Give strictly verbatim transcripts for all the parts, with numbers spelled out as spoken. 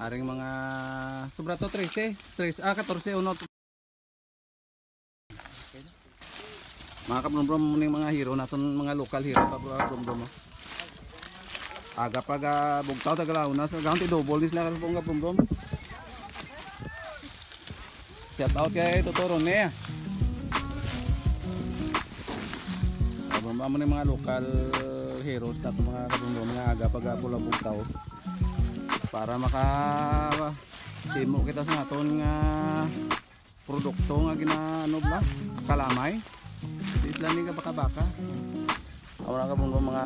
Aring mga sobra to thirteen, thirteen, ah fourteen uno. Mga kabrom-brom ning mga hero naton mga local hero kabrom-brom. Aga paga bugtaw tagalaw na sa ganti double dis la kabrom kabrom. Shout out kay Totoro ne. Kabrom-brom ning mga local heroes naton mga kabrom mga aga paga pula bugtaw. Para maka demo kita sa naton nga produkto nga ginaano bla kalamay. Islami ka baka-baka. Awala ka mong mga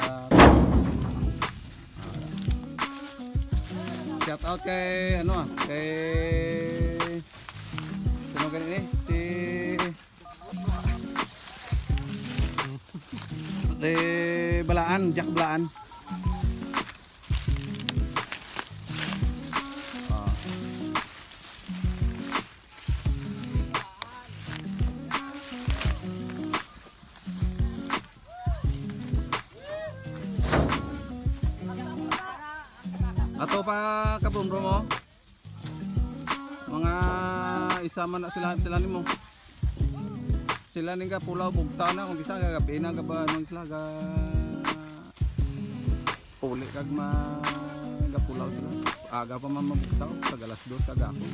shout out kay ano ah, kay sino ganun eh? Si Si Balaan, Jack Balaan. Ato pa kabrom-brom mo. Mga isama na sila sila nimo. Sila ning ka pulaw bugta na kung bisa gabi na gaba non sila ga uli kag ma gapulaw sila. Aga pa man mabugtaw sa alas dos kag ako.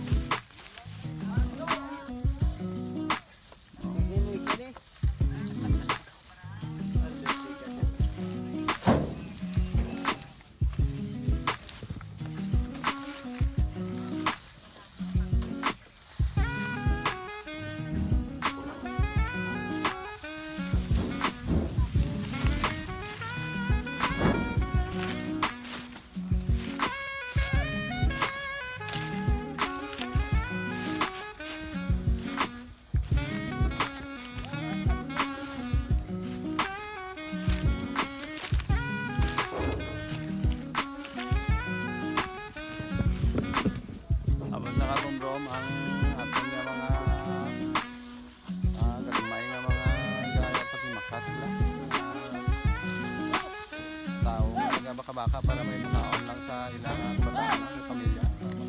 Kabrom ang ating nga mga uh, gagmay nga mga gaya pagimakas lang uh, tao nga baka-baka para may makaon lang sa ilang bataan sa pamilya.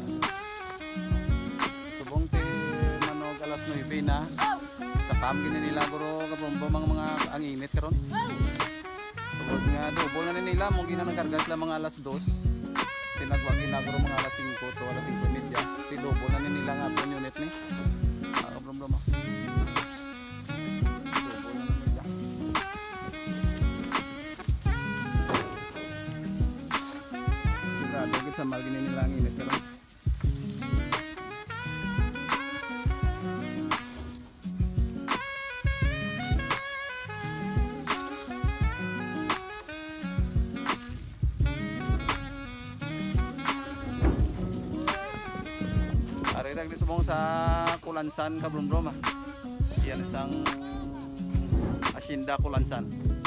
Subong ti manog alas nine na sa kam gini nila guro kabrom ang mga ang init karon. Subong nga double na nila mo gina nagkarga sila mga alas dos. Tinagwa ginaguro mga alas cinco to alas cinco media. Tidobo na nila nga po unit ni. Ah, kabrom-brom ah. Tidobo na nila. Sigurado gid sa mal gini nila ang init karon. Ari subong sa Kulansan kabrom-brom ah. Yan isang asyenda Kulansan.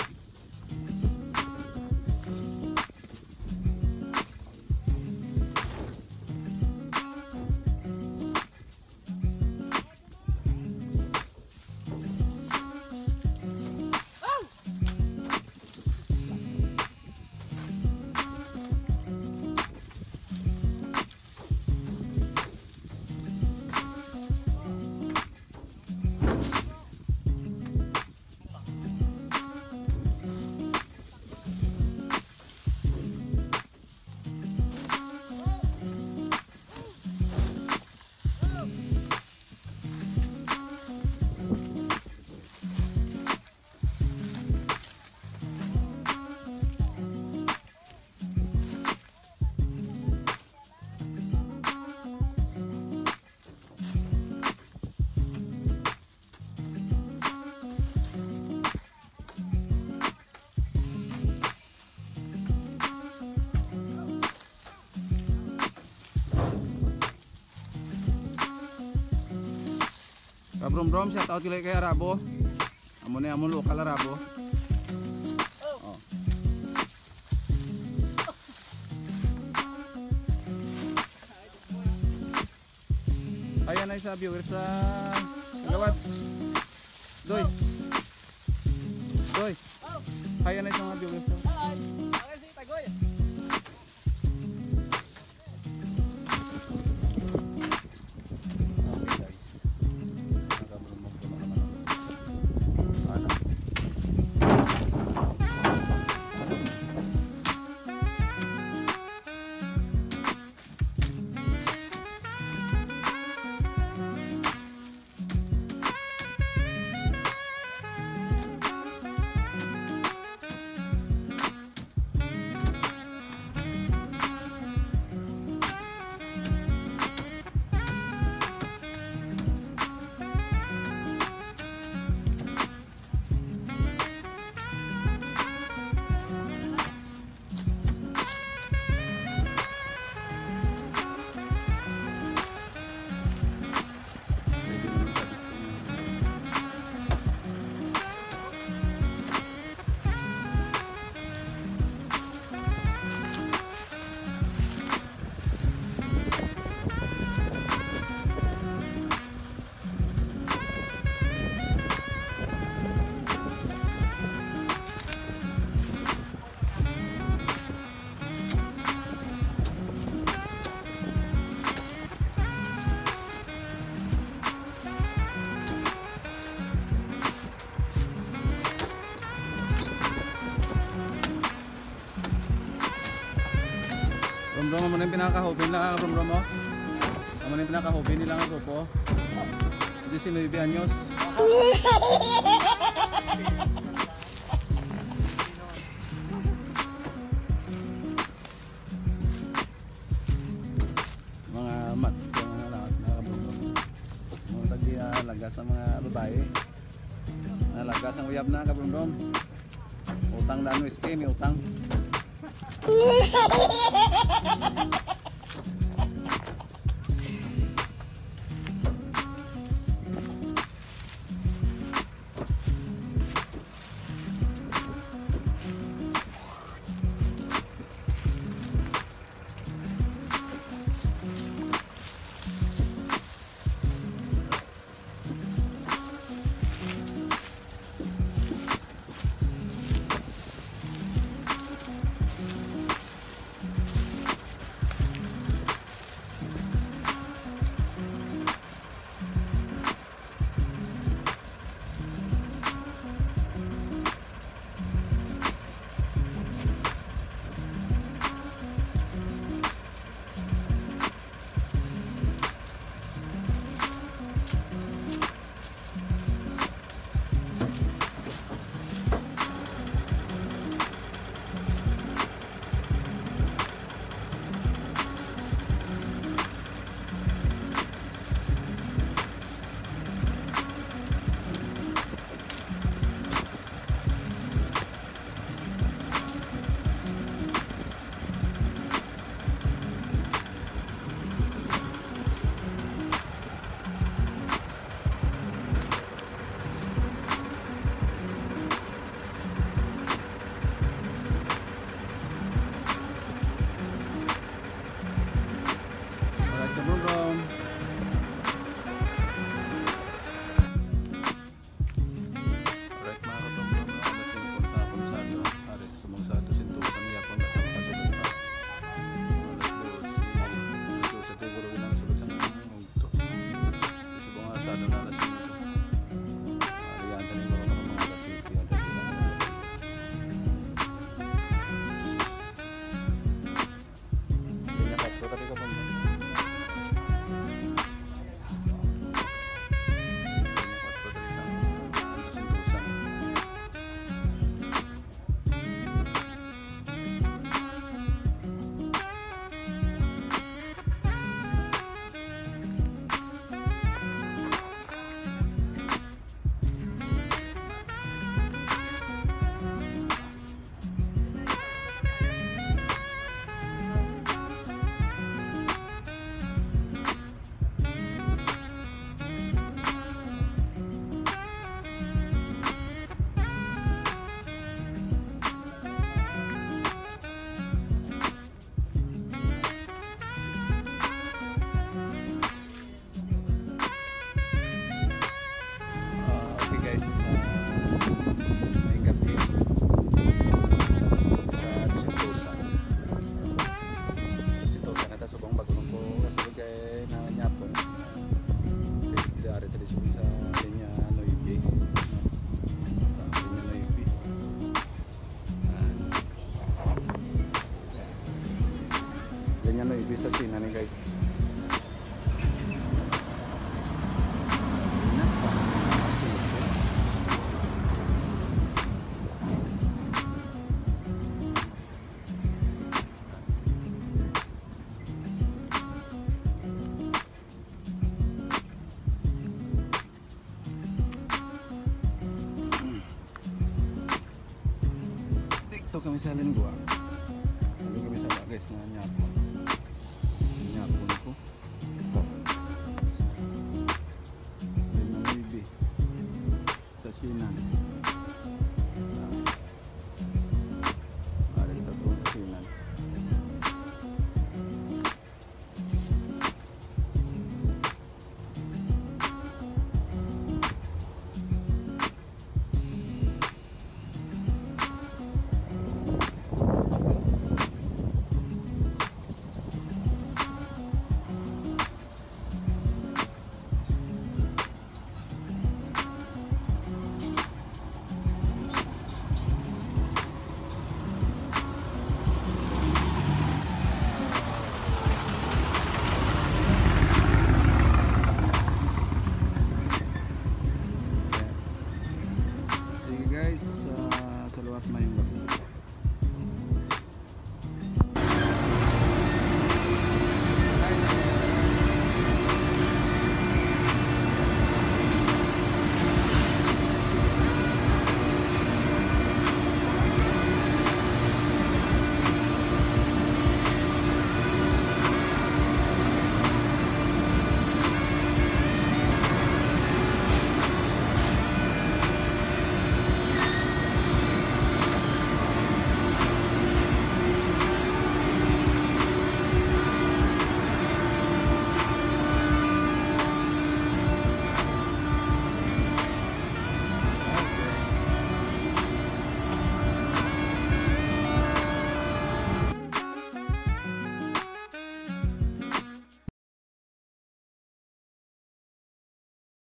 Kabrom-brom, shout out kay kay Arabo. Amo ni amo lokal Arabo. Oh. Ayan ay sa viewers sa Gawad. Doy. Doy. Ayan ay sa mga viewers. mo na yung pinaka-hobby na rum-rum mo? Amo na yung pinaka-hobby nila nga grupo? nineteen anyos. Mga mats, mga lahat na kabundong. Mga tag-alaga sa mga babae. Nalaga sa uyab na kabundong. Utang na ano iske, may utang. Sa China nih guys. Dito kami sa lingua. Dito kami sa guys na nyapon.